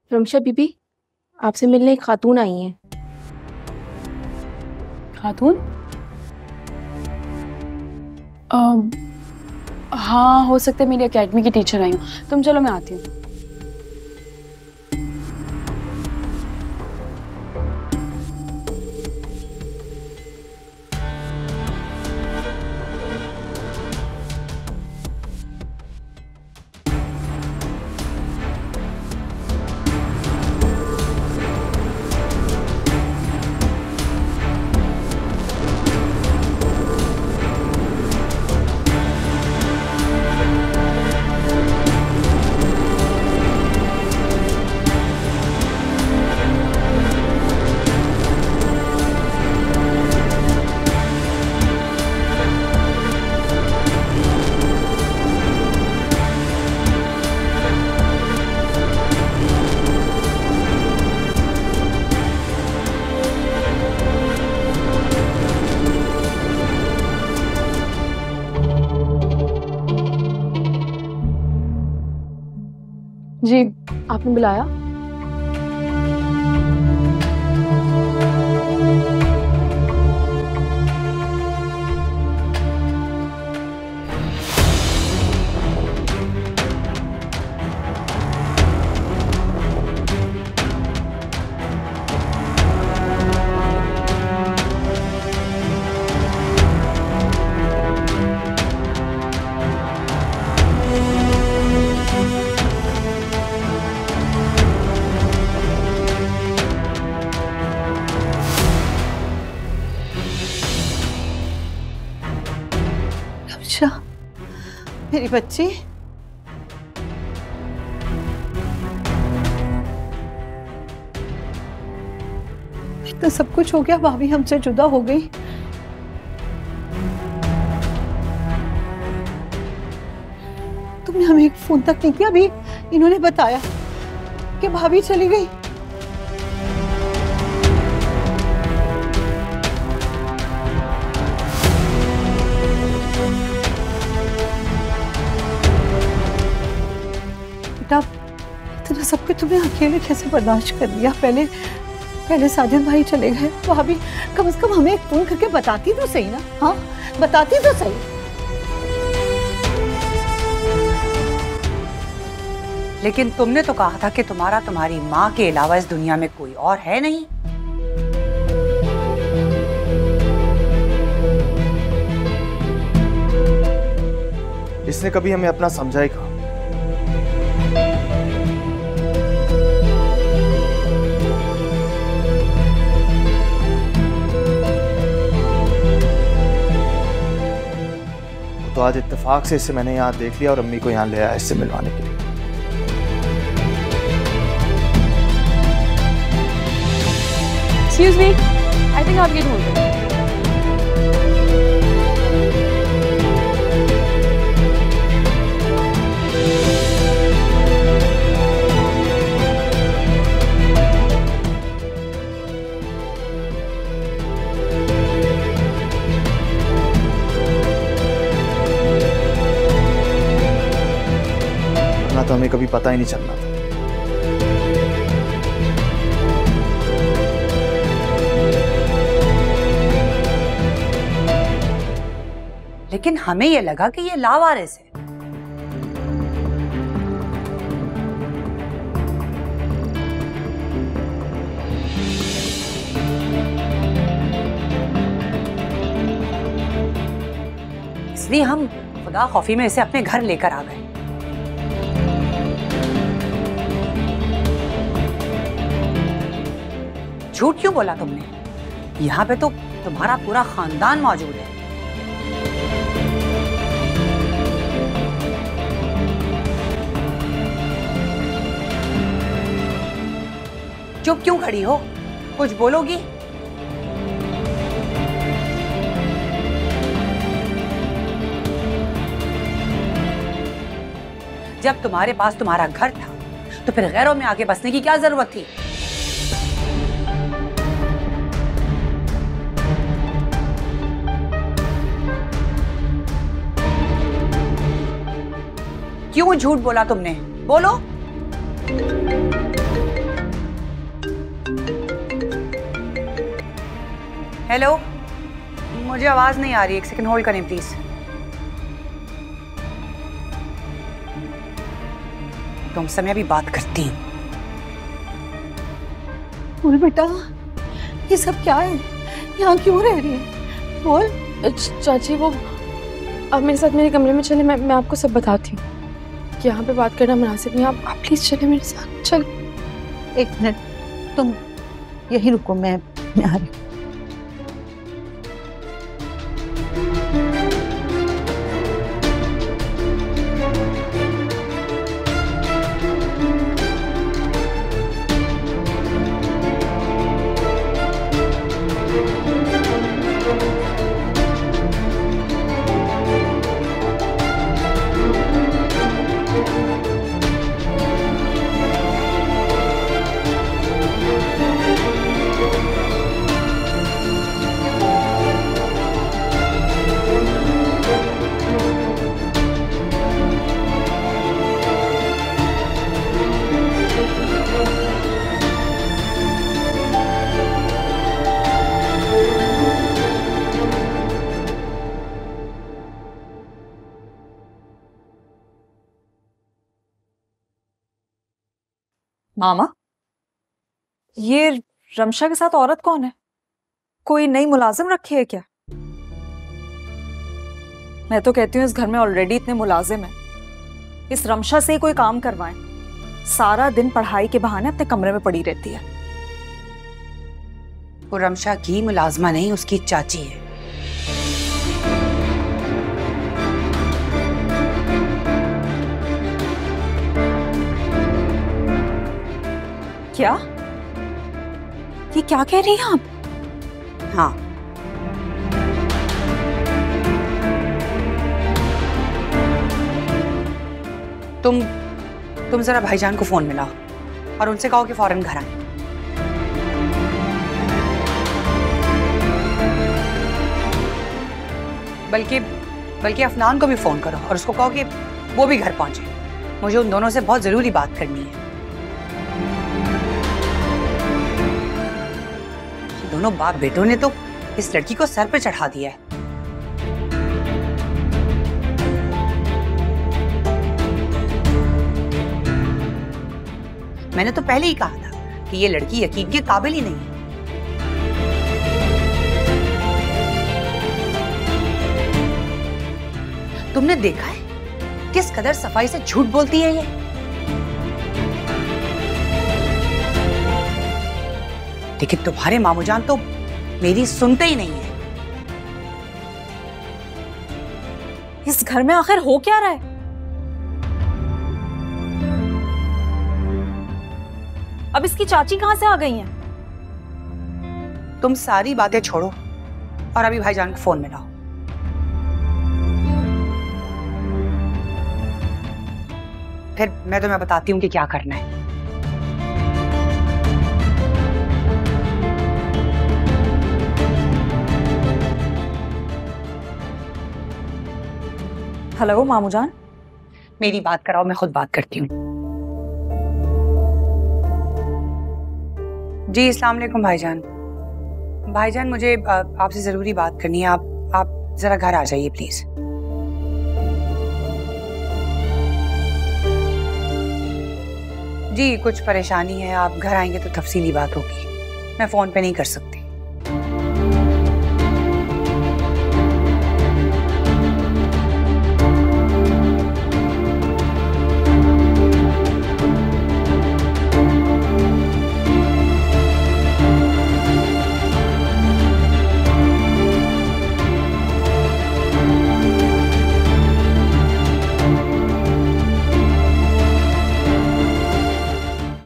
रमशा बीबी, आपसे मिलने एक खातून आई हैं। खातून? हाँ, हो सकता है मेरी एकेडमी की टीचर आई हूँ। तुम चलो, मैं आती हूँ। जी, आपने बुलाया? अच्छा, मेरी बच्ची, इतना सब कुछ हो गया, भाभी हमसे जुदा हो गई। तुमने हमें एक फोन तक नहीं किया। अभी इन्होंने बताया कि भाभी चली गई। बेटा, इतना सब कुछ तुमने अकेले कैसे बर्दाश्त कर लिया? पहले साजिद भाई चले गए, भाभी कम से कम हमें एक फोन करके बताती तो सही ना। हाँ, बताती तो सही। लेकिन तुमने तो कहा था कि तुम्हारी माँ के अलावा इस दुनिया में कोई और है नहीं। इसने कभी हमें अपना समझा ही कहा। तो आज इत्तेफाक से इसे मैंने यहाँ देख लिया और अम्मी को यहाँ ले आया इससे मिलवाने के लिए। एक्सक्यूज मी, आई थिंक आप ये ढूंढ रहे हैं। वरना तो हमें कभी पता ही नहीं चलना था। लेकिन हमें यह लगा कि ये लावारिस है। इसलिए हम खुदा खौफी में इसे अपने घर लेकर आ गए। झूठ क्यों बोला तुमने? यहाँ पे तो तुम्हारा पूरा खानदान मौजूद है। चुप क्यों खड़ी हो? कुछ बोलोगी? जब तुम्हारे पास तुम्हारा घर था तो फिर गैरों में आके बसने की क्या जरूरत थी? क्यों झूठ बोला तुमने? बोलो। हेलो, मुझे आवाज नहीं आ रही, एक सेकंड होल्ड करें प्लीज। तुमसे मैं अभी बात करती हूँ। बोल बेटा, ये सब क्या है? यहाँ क्यों रह रही है? बोल। चाची वो आप मेरे साथ मेरे कमरे में चले, मैं आपको सब बताती हूँ। यहाँ पे बात करना मुनासिब नहीं, आप प्लीज चले मेरे साथ। चल। एक मिनट, तुम यहीं रुको, मैं आ रही हूँ। मामा, ये रमशा के साथ औरत कौन है? कोई नई मुलाजिम रखी है क्या? मैं तो कहती हूँ इस घर में ऑलरेडी इतने मुलाजिम हैं, इस रमशा से ही कोई काम करवाएं। सारा दिन पढ़ाई के बहाने अपने कमरे में पड़ी रहती है। वो रमशा की मुलाजमा नहीं, उसकी चाची है। क्या? ये क्या कह रही हैं आप? हाँ, तुम जरा भाईजान को फोन मिलाओ और उनसे कहो कि फौरन घर आए। बल्कि अफनान को भी फोन करो और उसको कहो कि वो भी घर पहुंचे। मुझे उन दोनों से बहुत जरूरी बात करनी है। दोनों बाप बेटों ने तो इस लड़की को सर पे चढ़ा दिया है। मैंने तो पहले ही कहा था कि ये लड़की यकीन के काबिल ही नहीं है। तुमने देखा है किस कदर सफाई से झूठ बोलती है ये? लेकिन तुम्हारे मामूजान तो मेरी सुनते ही नहीं है। इस घर में आखिर हो क्या रहा है? अब इसकी चाची कहां से आ गई हैं? तुम सारी बातें छोड़ो और अभी भाईजान को फोन मिलाओ। फिर मैं तुम्हें बताती हूँ कि क्या करना है। हेलो मामूजान, मेरी बात कराओ, मैं खुद बात करती हूँ। जी अस्सलाम वालेकुम भाईजान। भाईजान मुझे आपसे जरूरी बात करनी है। आप जरा घर आ जाइए प्लीज। जी कुछ परेशानी है, आप घर आएंगे तो तफसीली बात होगी, मैं फोन पे नहीं कर सकती।